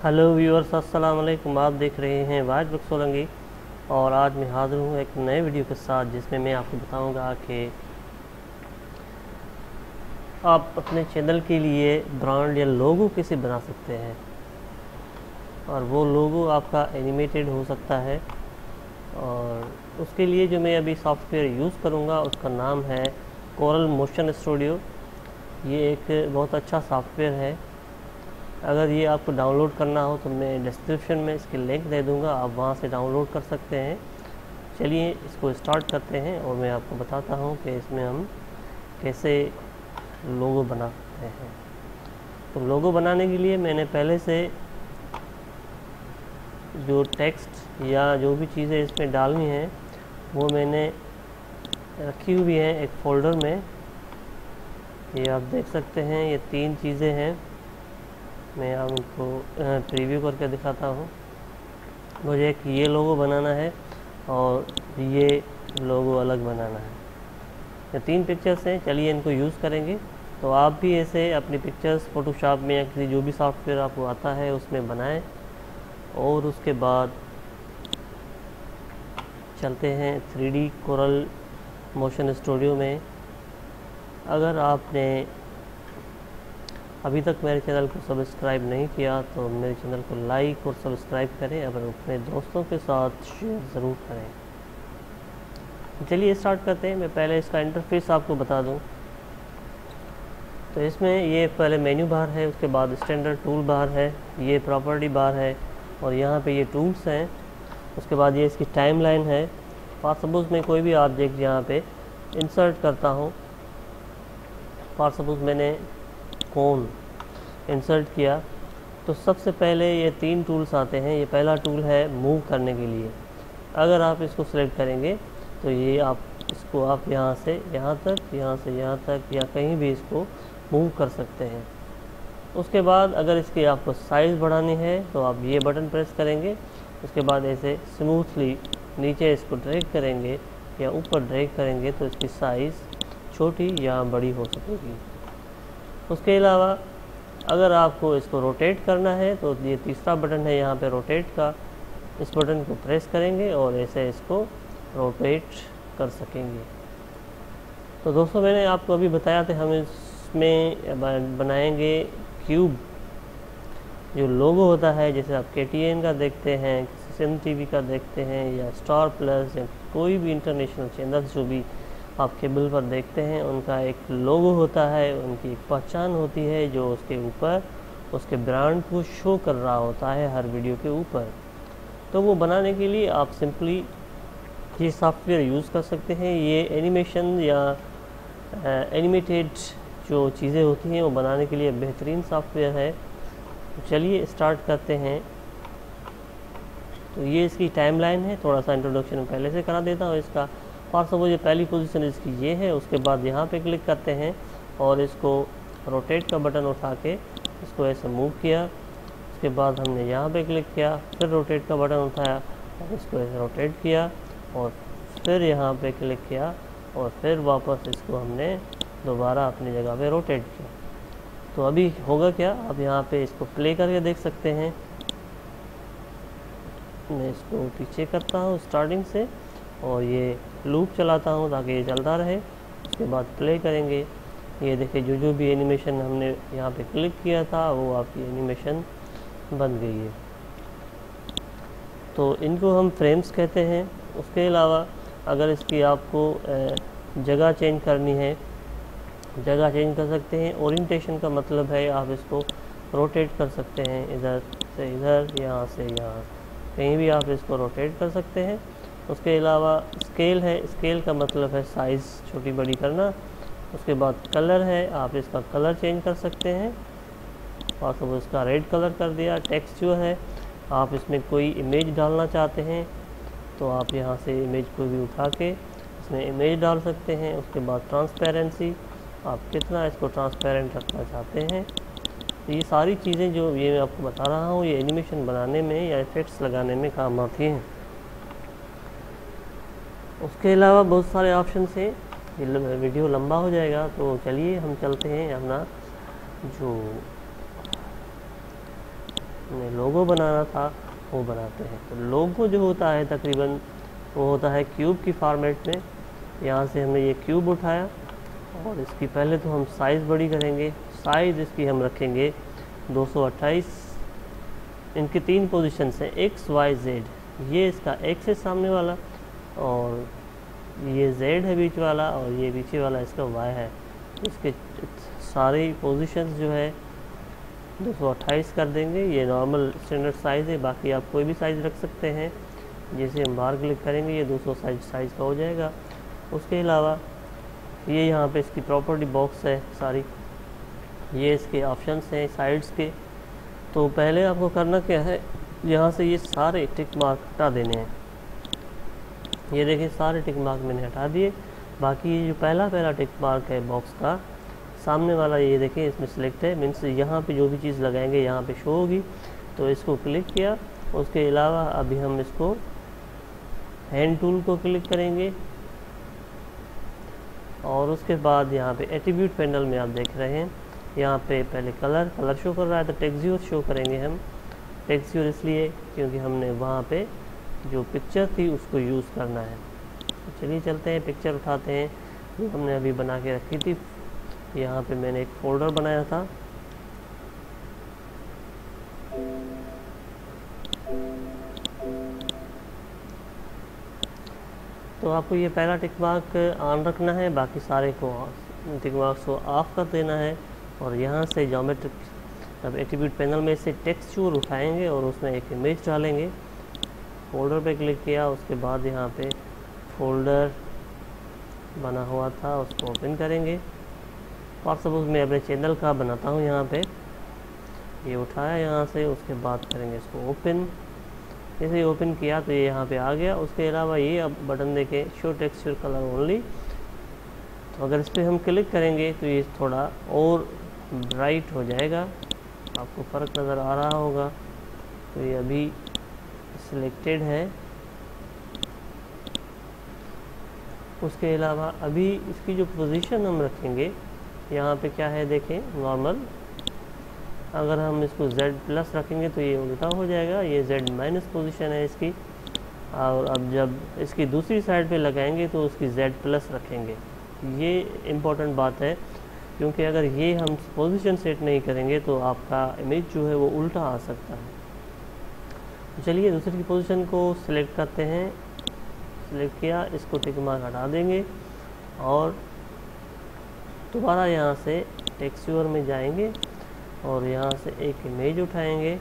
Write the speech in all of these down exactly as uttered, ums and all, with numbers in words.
Hello viewers, अस्सलाम वालेकुम। आप देख रहे हैं वाइट बुक सोलंगी और आज मैं हाज़िर हूँ एक नए वीडियो के साथ जिसमें मैं आपको बताऊंगा कि आप अपने चैनल के लिए ब्रांड या लोगो कैसे बना सकते हैं। और वो लोगो आपका एनिमेटेड हो सकता है और उसके लिए जो मैं अभी सॉफ्टवेयर यूज़ करूँगा उसका नाम है कोरल मोशन स्टूडियो। ये एक बहुत अच्छा सॉफ्टवेयर है। अगर ये आपको डाउनलोड करना हो तो मैं डिस्क्रिप्शन में इसकी लिंक दे दूँगा, आप वहाँ से डाउनलोड कर सकते हैं। चलिए इसको स्टार्ट करते हैं और मैं आपको बताता हूँ कि इसमें हम कैसे लोगो बना सकते हैं। तो लोगो बनाने के लिए मैंने पहले से जो टेक्स्ट या जो भी चीज़ें इसमें डालनी हैं वो मैंने रखी हुई हैं एक फ़ोल्डर में। ये आप देख सकते हैं, ये तीन चीज़ें हैं। मैं आपको प्रीव्यू करके दिखाता हूँ। मुझे एक ये लोगो बनाना है और ये लोगो अलग बनाना है। ये तीन पिक्चर्स हैं, चलिए इनको यूज़ करेंगे। तो आप भी ऐसे अपनी पिक्चर्स फ़ोटोशॉप में या किसी जो भी सॉफ्टवेयर आपको आता है उसमें बनाएं। और उसके बाद चलते हैं three D Corel motion studio में। अगर आपने अभी तक मेरे चैनल को सब्सक्राइब नहीं किया तो मेरे चैनल को लाइक और सब्सक्राइब करें, और अपने दोस्तों के साथ शेयर ज़रूर करें। चलिए स्टार्ट करते हैं। मैं पहले इसका इंटरफेस आपको बता दूं। तो इसमें ये पहले मेन्यू बार है, उसके बाद स्टैंडर्ड टूल बार है, ये प्रॉपर्टी बार है और यहाँ पे ये टूल्स हैं। उसके बाद ये इसकी टाइमलाइन है। फॉर सपोज़ मैं कोई भी ऑब्जेक्ट यहाँ पे इंसर्ट करता हूँ। फॉर सपोज़ मैंने कोन इंसर्ट किया तो सबसे पहले ये तीन टूल्स आते हैं। ये पहला टूल है मूव करने के लिए। अगर आप इसको सिलेक्ट करेंगे तो ये आप इसको आप यहाँ से यहाँ तक, यहाँ से यहाँ तक या कहीं भी इसको मूव कर सकते हैं। उसके बाद अगर इसकी आपको साइज़ बढ़ानी है तो आप ये बटन प्रेस करेंगे। उसके बाद ऐसे स्मूथली नीचे इसको ड्रैग करेंगे या ऊपर ड्रैग करेंगे तो इसकी साइज़ छोटी या बड़ी हो सकेगी। उसके अलावा अगर आपको इसको रोटेट करना है तो ये तीसरा बटन है यहाँ पे रोटेट का। इस बटन को प्रेस करेंगे और ऐसे इसको रोटेट कर सकेंगे। तो दोस्तों मैंने आपको अभी बताया था हम इसमें बनाएंगे क्यूब। जो लोगो होता है जैसे आप के टी एन का देखते हैं, सिम टी वी का देखते हैं या स्टार प्लस या कोई भी इंटरनेशनल चैनल्स जो भी आप केबल पर देखते हैं, उनका एक लोगो होता है, उनकी एक पहचान होती है जो उसके ऊपर उसके ब्रांड को शो कर रहा होता है हर वीडियो के ऊपर। तो वो बनाने के लिए आप सिंपली ये सॉफ्टवेयर यूज़ कर सकते हैं। ये एनिमेशन या एनिमेटेड जो चीज़ें होती हैं वो बनाने के लिए बेहतरीन सॉफ्टवेयर है। तो चलिए स्टार्ट करते हैं। तो ये इसकी टाइमलाइन है। थोड़ा सा इंट्रोडक्शन पहले से करा देता हूँ इसका। फॉर सपोज ये पहली पोजीशन इसकी ये है। उसके बाद यहाँ पे क्लिक करते हैं और इसको रोटेट का बटन उठा के इसको ऐसे मूव किया। उसके बाद हमने यहाँ पे क्लिक किया, फिर रोटेट का बटन उठाया और इसको ऐसे रोटेट किया और फिर यहाँ पे क्लिक किया और फिर वापस इसको हमने दोबारा अपनी जगह पे रोटेट किया। तो अभी होगा क्या, अब यहाँ पे इसको प्ले करके देख सकते हैं। मैं इसको पीछे करता हूँ स्टार्टिंग से और ये लूप चलाता हूँ ताकि ये चलता रहे। उसके बाद प्ले करेंगे। ये देखिए जो जो भी एनिमेशन हमने यहाँ पे क्लिक किया था वो आपकी एनिमेशन बन गई है। तो इनको हम फ्रेम्स कहते हैं। उसके अलावा अगर इसकी आपको जगह चेंज करनी है, जगह चेंज कर सकते हैं। ओरिएंटेशन का मतलब है आप इसको रोटेट कर सकते हैं, इधर से इधर, यहाँ से यहाँ, कहीं भी आप इसको रोटेट कर सकते हैं। उसके अलावा स्केल है। स्केल का मतलब है साइज़ छोटी बड़ी करना। उसके बाद कलर है, आप इसका कलर चेंज कर सकते हैं और सब इसका रेड कलर कर दिया। टेक्स्ट जो है, आप इसमें कोई इमेज डालना चाहते हैं तो आप यहाँ से इमेज को भी उठा के इसमें इमेज डाल सकते हैं। उसके बाद ट्रांसपेरेंसी, आप कितना इसको ट्रांसपेरेंट रखना चाहते हैं। तो ये सारी चीज़ें जो ये मैं आपको बता रहा हूँ ये एनिमेशन बनाने में या इफेक्ट्स लगाने में काम आती हैं। उसके अलावा बहुत सारे ऑप्शन हैं। ये वीडियो लंबा हो जाएगा तो चलिए हम चलते हैं अपना जो लोगो बनाना था वो बनाते हैं। तो लोगो जो होता है तकरीबन वो होता है क्यूब की फॉर्मेट में। यहाँ से हमने ये क्यूब उठाया और इसकी पहले तो हम साइज़ बड़ी करेंगे। साइज़ इसकी हम रखेंगे दो सौ अट्ठाईस। इनकी तीन पोजीशन हैं, एक्स वाई जेड। ये इसका एक्स है सामने वाला, और ये जेड है बीच वाला, और ये पीछे वाला इसका वाई है। इसके सारी पोजीशंस जो है दो सौ अट्ठाईस कर देंगे। ये नॉर्मल स्टैंडर्ड साइज़ है, बाकी आप कोई भी साइज़ रख सकते हैं। जैसे हम बाहर क्लिक करेंगे ये दो सौ साइज साइज़ का हो जाएगा। उसके अलावा ये यहाँ पे इसकी प्रॉपर्टी बॉक्स है सारी, ये इसके ऑप्शंस हैं साइड्स के। तो पहले आपको करना क्या है, यहाँ से ये सारे टिक मार्क हटा देने हैं। ये देखिए सारे टिक मार्क मैंने हटा दिए। बाकी ये जो पहला पहला टिक मार्क है बॉक्स का सामने वाला, ये देखें इसमें सिलेक्ट है, मीन्स यहाँ पे जो भी चीज़ लगाएंगे यहाँ पे शो होगी। तो इसको क्लिक किया। उसके अलावा अभी हम इसको हैंड टूल को क्लिक करेंगे, और उसके बाद यहाँ पे एट्रीब्यूट पैनल में आप देख रहे हैं यहाँ पे पहले कलर कलर शो कर रहा है, तो टेक्सचर शो करेंगे हम। टेक्सचर इसलिए क्योंकि हमने वहाँ पे जो पिक्चर थी उसको यूज़ करना है। तो चलिए चलते हैं, पिक्चर उठाते हैं जो हमने अभी बना के रखी थी। यहाँ पे मैंने एक फोल्डर बनाया था, तो आपको ये पहला टिक मार्क ऑन रखना है, बाकी सारे को टिक मार्क्स को ऑफ कर देना है। और यहाँ से ज्योमेट्रिक अब एट्रीब्यूट पैनल में से टेक्सचर उठाएंगे और उसमें एक इमेज डालेंगे। फोल्डर पे क्लिक किया, उसके बाद यहाँ पे फोल्डर बना हुआ था उसको ओपन करेंगे। और सपोज मैं अपने चैनल का बनाता हूँ, यहाँ पे ये उठाया यहाँ से, उसके बाद करेंगे इसको ओपन। जैसे ही ओपन किया तो ये यहाँ पे आ गया। उसके अलावा ये अब बटन देखें शो टेक्सचर कलर ओनली, तो अगर इस पर हम क्लिक करेंगे तो ये थोड़ा और ब्राइट हो जाएगा, आपको फ़र्क नज़र आ रहा होगा। तो ये अभी सिलेक्टेड है। उसके अलावा अभी इसकी जो पोजीशन हम रखेंगे यहाँ पे क्या है देखें, नॉर्मल। अगर हम इसको Z प्लस रखेंगे तो ये उल्टा हो जाएगा, ये Z माइनस पोजीशन है इसकी। और अब जब इसकी दूसरी साइड पे लगाएंगे तो उसकी Z प्लस रखेंगे। ये इम्पोर्टेंट बात है, क्योंकि अगर ये हम पोजीशन सेट नहीं करेंगे तो आपका इमेज जो है वो उल्टा आ सकता है। तो चलिए दूसरी की पोजीशन को सिलेक्ट करते हैं। सिलेक्ट किया, इसको टिक मार्क हटा देंगे और दोबारा यहाँ से टेक्सचर में जाएंगे और यहाँ से एक इमेज उठाएंगे,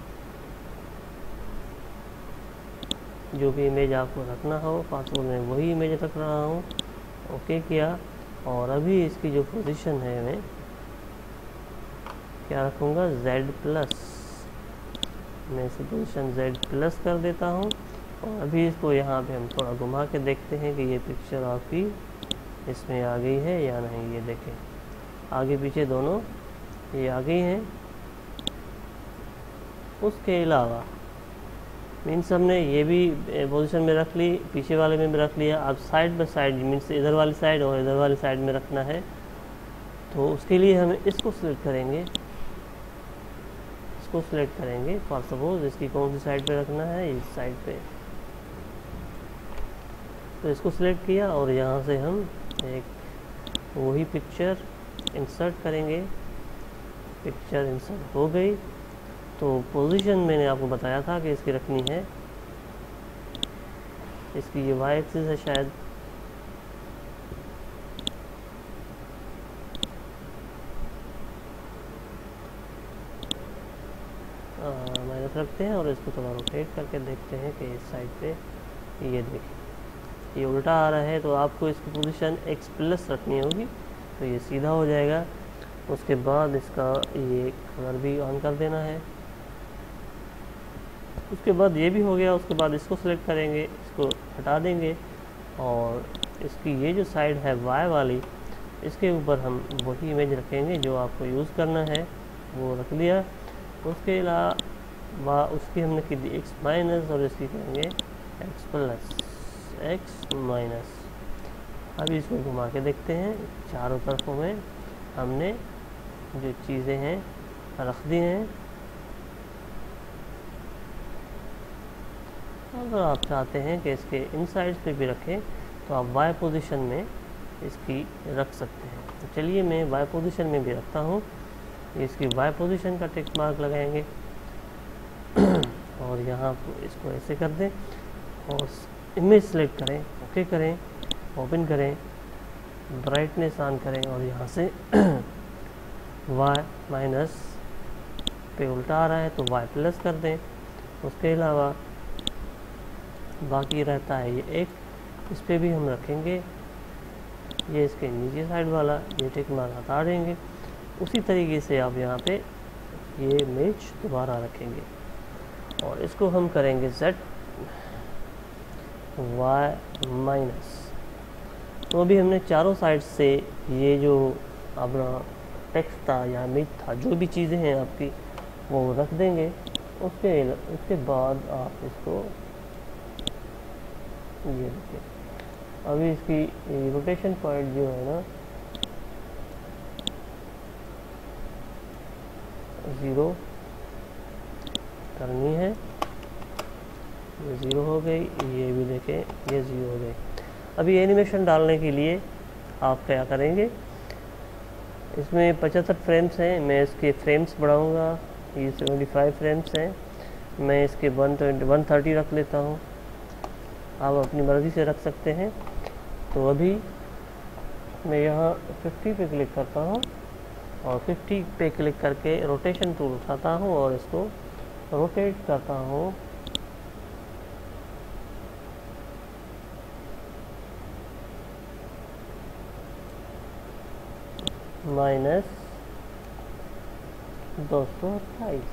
जो भी इमेज आपको रखना हो। पासवर्ड में वही इमेज रख रहा हूँ, ओके किया। और अभी इसकी जो पोजीशन है मैं क्या रखूँगा, Z प्लस। मैं इसे पोजीशन Z प्लस कर देता हूँ। और अभी इसको यहाँ पे हम थोड़ा घुमा के देखते हैं कि ये पिक्चर आपकी इसमें आ गई है या नहीं। ये देखें आगे पीछे दोनों ये आ गई हैं। उसके अलावा मीन्स हमने ये भी पोजीशन में रख ली, पीछे वाले में भी रख लिया। अब साइड बाय साइड मीन्स इधर वाली साइड और इधर वाली साइड में रखना है, तो उसके लिए हमें इसको सिलेक्ट करेंगे। इसको सिलेक्ट करेंगे फॉर सपोज इसकी कौन सी साइड पे रखना है, इस साइड पे। तो इसको सिलेक्ट किया और यहाँ से हम एक वही पिक्चर इंसर्ट करेंगे। पिक्चर इंसर्ट हो गई। तो पोजीशन मैंने आपको बताया था कि इसकी रखनी है, इसकी ये वाई एक्सिस है शायद। माइनस रखते हैं और इसको थोड़ा रोटेट करके देखते हैं कि इस साइड पे ये देखिए ये उल्टा आ रहा है, तो आपको इसकी पोजीशन एक्स प्लस रखनी होगी, तो ये सीधा हो जाएगा। उसके बाद इसका ये कलर भी ऑन कर देना है। उसके बाद ये भी हो गया। उसके बाद इसको सिलेक्ट करेंगे, इसको हटा देंगे और इसकी ये जो साइड है वाई वाली, इसके ऊपर हम वही इमेज रखेंगे जो आपको यूज़ करना है, वो रख दिया। उसके अलावा उसकी हमने की दी एक्स माइनस और इसकी करेंगे एक्स प्लस, एक्स माइनस। अभी इसको घुमा के देखते हैं, चारों तरफों में हमने जो चीज़ें हैं रख दी हैं। अगर आप चाहते हैं कि इसके इन साइड्स पे भी रखें तो आप वाई पोजीशन में इसकी रख सकते हैं। तो चलिए मैं वाई पोजीशन में भी रखता हूँ। इसकी वाई पोजीशन का टिक मार्क लगाएंगे और यहाँ इसको ऐसे कर दें और इमेज सेलेक्ट करें, ओके करें, ओपन करें, ब्राइटनेस ऑन करें और यहाँ से वाई माइनस पे उल्टा आ रहा है तो वाई प्लस कर दें। उसके अलावा बाकी रहता है ये एक, इस पर भी हम रखेंगे, ये इसके नीचे साइड वाला ये टिक मार्क हटा देंगे। उसी तरीके से आप यहाँ पे ये इमेज दोबारा रखेंगे और इसको हम करेंगे Z Y माइनस। तो अभी हमने चारों साइड से ये जो अपना टेक्स्ट था या इमेज था, जो भी चीज़ें हैं आपकी वो रख देंगे। उसके उसके बाद आप इसको ये देखिए, अभी इसकी रोटेशन पॉइंट जो है ना ज़ीरो करनी है, ये ज़ीरो हो गई, ये भी देखें ये ज़ीरो हो गई। अभी एनिमेशन डालने के लिए आप क्या करेंगे, इसमें पचहत्तर फ्रेम्स हैं, मैं इसके फ्रेम्स बढ़ाऊंगा, ये पचहत्तर फ्रेम्स हैं, मैं इसके वन ट्वेंटी वन थर्टी रख लेता हूँ। आप अपनी मर्ज़ी से रख सकते हैं। तो अभी मैं यहाँ पचास पे क्लिक करता हूँ और पचास पे क्लिक करके रोटेशन टूल उठाता हूँ और इसको रोटेट करता हूँ माइनस दो सौ अट्ठाईस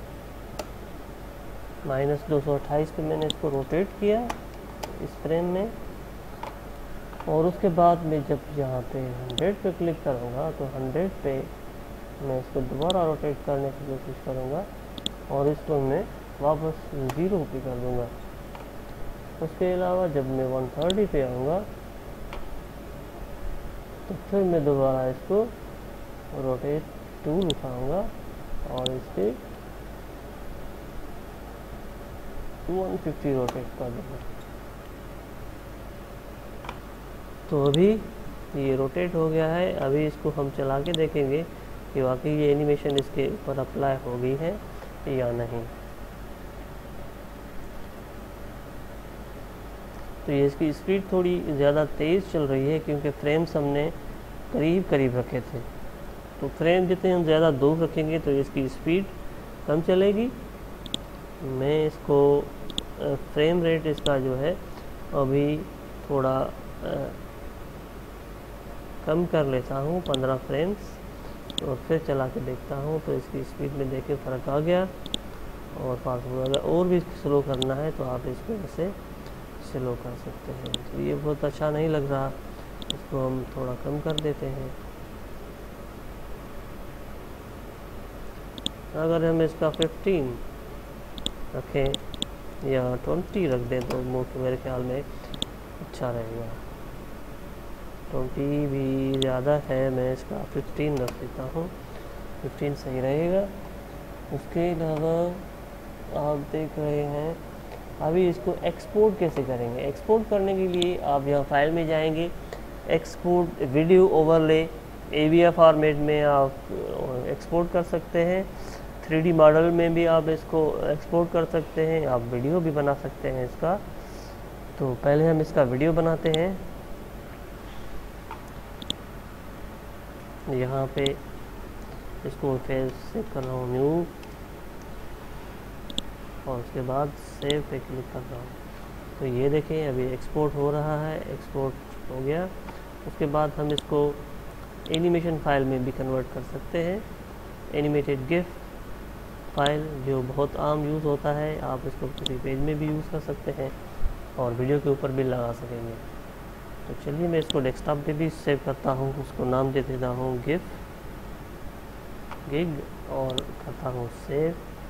माइनस दो सौ अट्ठाईस पे मैंने इसको रोटेट किया इस फ्रेम में। और उसके बाद मैं जब यहाँ पे सौ पे क्लिक करूँगा तो सौ पे मैं इसको दोबारा रोटेट करने की कोशिश करूँगा और इसको मैं वापस ज़ीरो पे कर दूँगा। उसके अलावा जब मैं एक सौ तीस पे आऊँगा तो फिर मैं दोबारा इसको रोटेट टूल उठाऊँगा और इसके एक सौ पचास रोटेट कर दूँगा। तो अभी ये रोटेट हो गया है। अभी इसको हम चला के देखेंगे कि वाकई ये एनिमेशन इसके ऊपर अप्लाई हो गई है या नहीं। तो ये इसकी स्पीड थोड़ी ज़्यादा तेज़ चल रही है क्योंकि फ्रेम्स हमने करीब करीब रखे थे। तो फ्रेम जितने हम ज़्यादा दूर रखेंगे तो इसकी स्पीड कम चलेगी। मैं इसको फ्रेम रेट इसका जो है अभी थोड़ा आ, कम कर लेता हूँ, पंद्रह फ्रेम्स, और फिर चला के देखता हूँ तो इसकी स्पीड में देखे फ़र्क आ गया और फास्ट हो गया। और भी स्लो करना है तो आप इसको ऐसे स्लो कर सकते हैं। तो ये बहुत अच्छा नहीं लग रहा, इसको हम थोड़ा कम कर देते हैं। अगर हम इसका पंद्रह रखें या बीस रख दें तो मेरे ख्याल में अच्छा रहेगा। बीस भी ज़्यादा है, मैं इसका पंद्रह रख देता हूँ, पंद्रह सही रहेगा। उसके अलावा आप देख रहे हैं अभी इसको एक्सपोर्ट कैसे करेंगे। एक्सपोर्ट करने के लिए आप यहाँ फाइल में जाएंगे, export video overlay A V F format में आप एक्सपोर्ट कर सकते हैं। थ्री डी मॉडल में भी आप इसको एक्सपोर्ट कर सकते हैं, आप वीडियो भी बना सकते हैं इसका। तो पहले हम इसका वीडियो बनाते हैं। यहाँ पे इसको फिर सेव कर रहा हूँ न्यू और उसके बाद सेव पे क्लिक कर रहा हूँ। तो ये देखें अभी एक्सपोर्ट हो रहा है, एक्सपोर्ट हो गया। उसके बाद हम इसको एनिमेशन फाइल में भी कन्वर्ट कर सकते हैं। एनिमेटेड गिफ फाइल जो बहुत आम यूज़ होता है, आप इसको किसी पेज में भी यूज़ कर सकते हैं और वीडियो के ऊपर भी लगा सकेंगे। तो चलिए मैं इसको डेस्कटॉप पे भी सेव करता हूँ, उसको नाम दे देता हूँ गिफ गिग और करता हूँ सेव।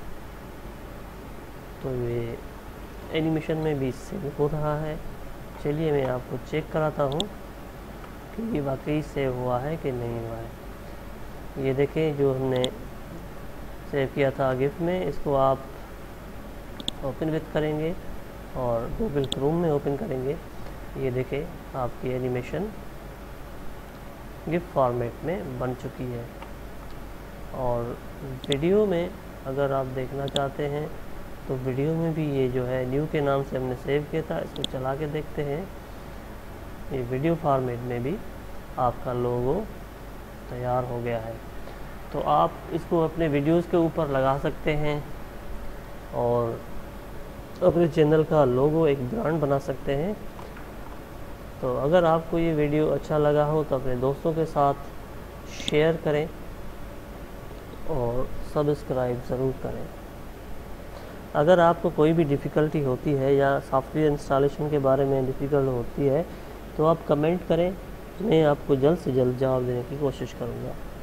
तो ये एनिमेशन में भी सेव हो रहा है। चलिए मैं आपको चेक कराता हूँ कि ये वाकई सेव हुआ है कि नहीं हुआ है। ये देखें जो हमने सेव किया था गिफ में, इसको आप ओपन विथ करेंगे और गूगल क्रोम में ओपन करेंगे, ये देखें आपकी एनिमेशन गिफ फॉर्मेट में बन चुकी है। और वीडियो में अगर आप देखना चाहते हैं तो वीडियो में भी ये जो है न्यू के नाम से हमने सेव किया था, इसको चला के देखते हैं। ये वीडियो फॉर्मेट में भी आपका लोगो तैयार हो गया है। तो आप इसको अपने वीडियोस के ऊपर लगा सकते हैं और अपने चैनल का लोगो एक ब्रांड बना सकते हैं। तो अगर आपको ये वीडियो अच्छा लगा हो तो अपने दोस्तों के साथ शेयर करें और सब्सक्राइब ज़रूर करें। अगर आपको कोई भी डिफ़िकल्टी होती है या सॉफ्टवेयर इंस्टॉलेशन के बारे में डिफ़िकल्ट होती है तो आप कमेंट करें, मैं आपको जल्द से जल्द जवाब देने की कोशिश करूँगा।